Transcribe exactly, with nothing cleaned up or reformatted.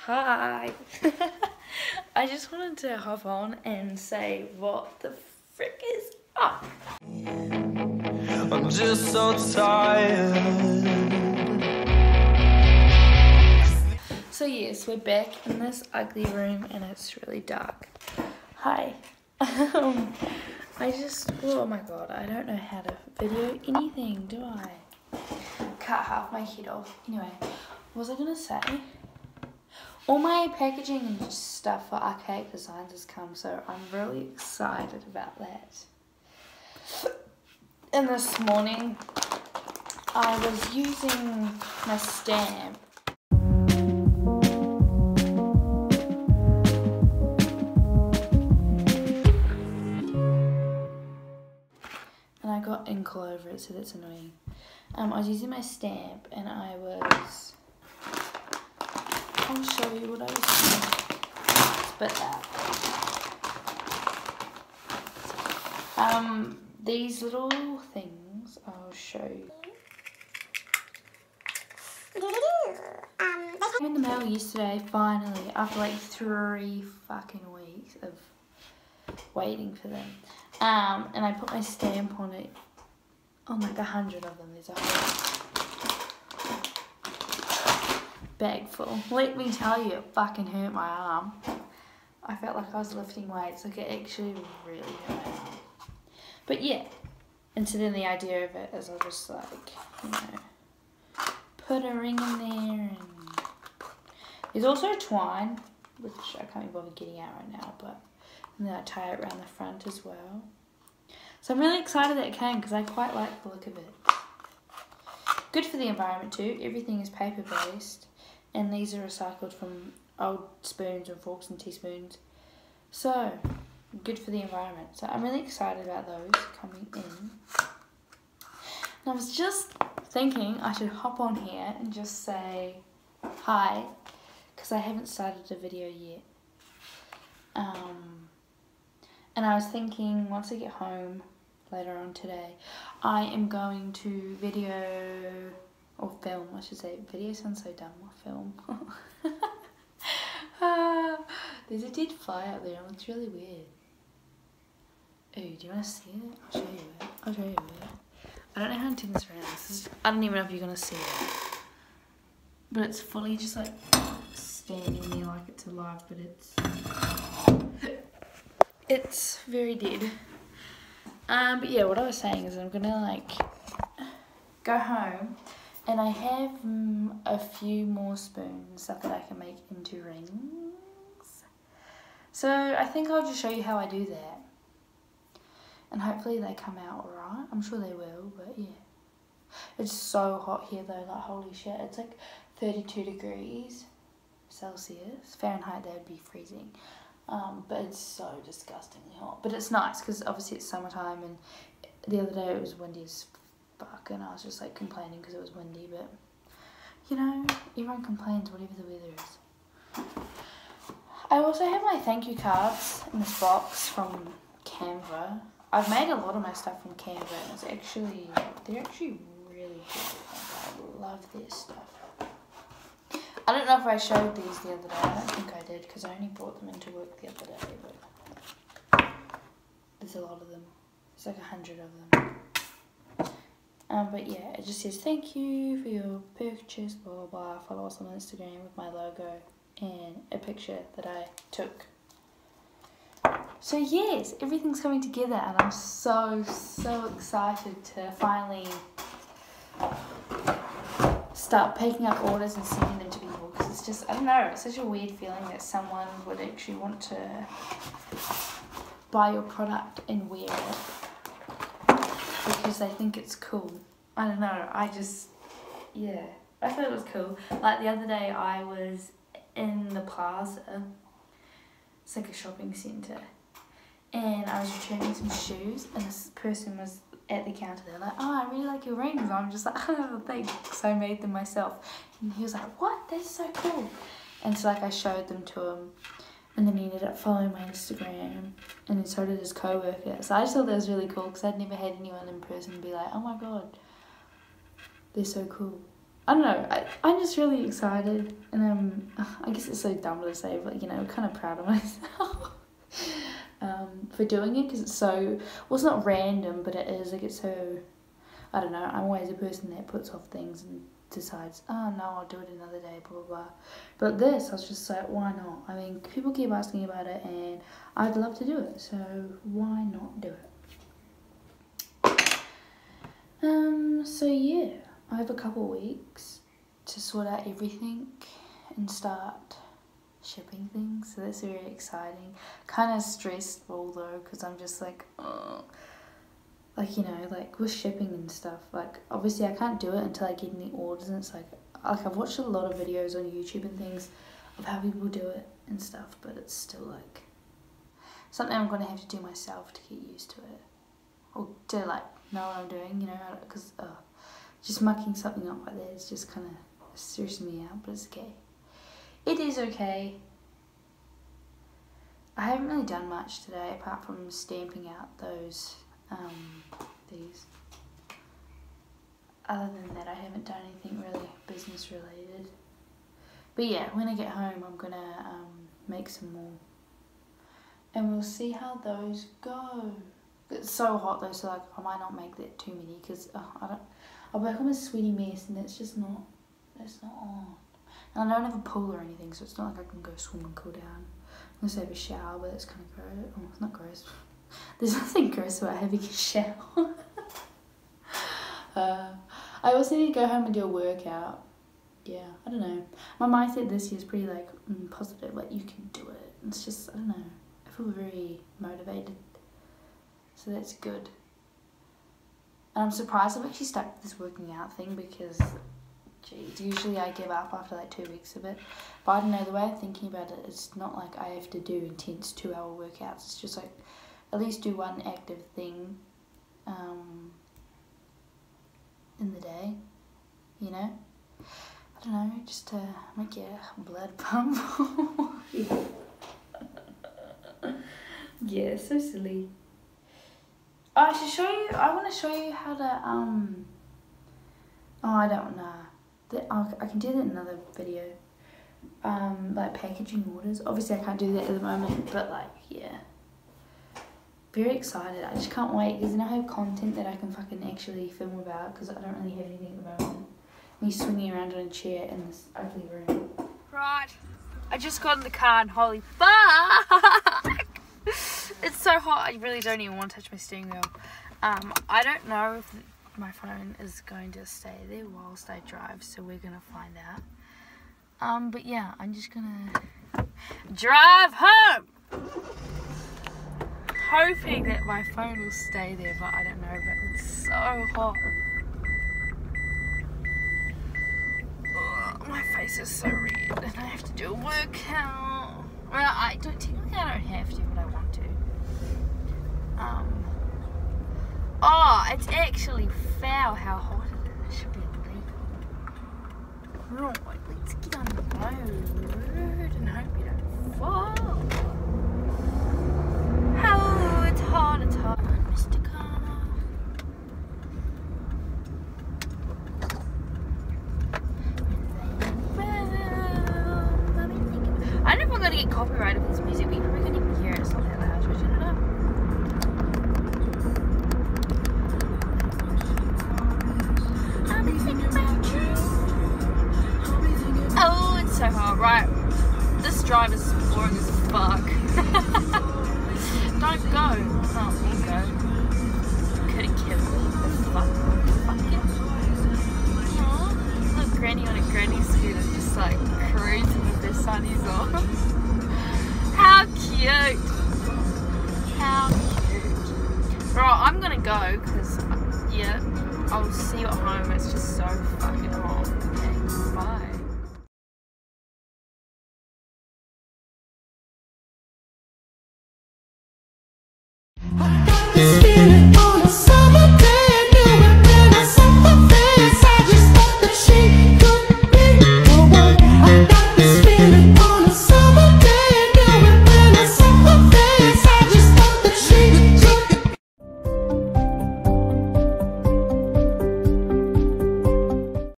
Hi. I just wanted to hop on and say what the frick is up. I'm just so tired. So yes, we're back in this ugly room and it's really dark. Hi. Um, I just, oh my god, I don't know how to video anything, do I? Cut half my head off. Anyway, what was I gonna say? All my packaging and stuff for Archaic Designs has come, so I'm really excited about that. And this morning, I was using my stamp. And I got ink all over it, so that's annoying. Um, I was using my stamp, and I was... I'll show you what I was doing. Spit that. Um, these little things, I'll show you. I'm in the mail yesterday, finally, after like three fucking weeks of waiting for them. Um, and I put my stamp on it, on like a hundred of them. There's a whole bag full. Let me tell you, it fucking hurt my arm. I felt like I was lifting weights, like it actually really hurt my arm. But yeah, and so then the idea of it is I'll just like, you know, put a ring in there, and there's also twine, which I can't be bothered getting out right now, but and then I tie it around the front as well. So I'm really excited that it came because I quite like the look of it. Good for the environment too. Everything is paper based. And these are recycled from old spoons and forks and teaspoons. So, good for the environment. So I'm really excited about those coming in. And I was just thinking I should hop on here and just say hi, because I haven't started a video yet. Um, and I was thinking once I get home later on today, I am going to video... or film, I should say. Video sounds so dumb, or film. uh, there's a dead fly out there, and it's really weird. Ooh, do you want to see it? I'll show you it. I'll show you it. I don't know how to turn this around. This is, I don't even know if you're going to see it. But it's fully just like standing there like it's alive, but it's... it's very dead. Um, but yeah, what I was saying is I'm going to like go home. And I have um, a few more spoons, stuff that I can make into rings. So I think I'll just show you how I do that. And hopefully they come out alright. I'm sure they will, but yeah. It's so hot here though, like holy shit. It's like thirty-two degrees Celsius. Fahrenheit, that would be freezing. Um, but it's so disgustingly hot. But it's nice because obviously it's summertime, and the other day it was windy as fuck, and I was just like complaining because it was windy, but you know, everyone complains whatever the weather is. I also have my thank you cards in this box from Canva. I've made a lot of my stuff from Canva, and it's actually, they're actually really good. I love their stuff. I don't know if I showed these the other day. I don't think I did because I only brought them into work the other day, but there's a lot of them. There's like a hundred of them. Um, but yeah, it just says thank you for your purchase, blah blah blah. Follow us on Instagram with my logo and a picture that I took. So yes, everything's coming together, and I'm so so excited to finally start picking up orders and sending them to people, because it's just, I don't know, it's such a weird feeling that someone would actually want to buy your product and wear it because they think it's cool. I don't know, I just, yeah, I thought it was cool. Like the other day I was in the plaza, it's like a shopping centre, and I was returning some shoes, and this person was at the counter. They're like, oh, I really like your rings. I'm just like, oh, thanks, I made them myself. And he was like, what, that's so cool. And so like I showed them to him, and then he ended up following my Instagram, and then so did his co-worker. So I just thought that was really cool, because I'd never had anyone in person be like, oh my god, they're so cool. I don't know, I, I'm just really excited, and um, I guess it's so dumb to say, but you know, I'm kind of proud of myself um, for doing it, because it's so, well, it's not random, but it is, like, it's so, I don't know, I'm always a person that puts off things and decides, oh no, I'll do it another day, blah blah blah. But this, I was just like, why not? I mean, people keep asking about it, and I'd love to do it, so why not do it? Um, so yeah, I have a couple weeks to sort out everything and start shipping things, so that's very exciting. Kind of stressful though, because I'm just like, oh. Like, you know, like with shipping and stuff, like obviously I can't do it until I get any orders, and it's like, like I've watched a lot of videos on YouTube and things of how people do it and stuff, but it's still like something I'm going to have to do myself to get used to it, or to like know what I'm doing, you know, because uh, just mucking something up like that is just kind of stressing me out, but it's okay. It is okay. I haven't really done much today apart from stamping out those um, these. Other than that, I haven't done anything really business related. But yeah, when I get home, I'm gonna um, make some more, and we'll see how those go. It's so hot though, so like I might not make that too many, because uh, I don't. I'll become a sweaty mess, and it's just not. It's not on. And I don't have a pool or anything, so it's not like I can go swim and cool down. I'm gonna have a shower, but it's kind of gross. Oh, it's not gross. There's nothing gross about having a shower. uh, I also need to go home and do a workout. Yeah, I don't know. My mindset this year is pretty like mm, positive. Like, you can do it. It's just, I don't know. I feel very motivated. So that's good. And I'm surprised I've actually stuck with this working out thing, because geez, usually I give up after like two weeks of it. But I don't know, the way I'm thinking about it, it's not like I have to do intense two hour workouts. It's just like, at least do one active thing um, in the day, you know? I don't know, just to make your blood pump. Yeah. Yeah, so silly. Oh, I should show you, I want to show you how to, um, oh, I don't know. Oh, I can do that in another video. Um, like packaging orders. Obviously I can't do that at the moment, but like, yeah. Very excited. I just can't wait, because then I have content that I can fucking actually film about, because I don't really have anything at the moment. Me swinging around on a chair in this ugly room. Right. I just got in the car and holy fuck! It's so hot, I really don't even want to touch my steering wheel. Um, I don't know if my phone is going to stay there whilst I drive, so we're gonna find out. Um, but yeah, I'm just gonna drive home! Hoping that my phone will stay there, but I don't know, but it's so hot. Ugh, my face is so red, and I have to do a workout. Well, I don't, technically I don't have to, but I want to. Um, oh, it's actually foul how hot it is. It should be illegal. Right, let's get on the road and hope you don't fall. Hello, it's hot, it's hot, Mister Connor. I don't know if I'm gonna get copyrighted for this music, but you probably can't even hear it. It's not that loud. Should I turn it up? I'll be thinking about you. Oh, it's so hot. Right. This drive is boring as fuck. Don't go. Oh, we'll go. Could have killed me. Fuck. Fuck it. Aww. Look, Granny on a granny scooter just like cruising with their sunnies on. How cute. How cute. Right, I'm gonna go because, yeah, I'll see you at home. It's just so fucking hot. Okay, bye.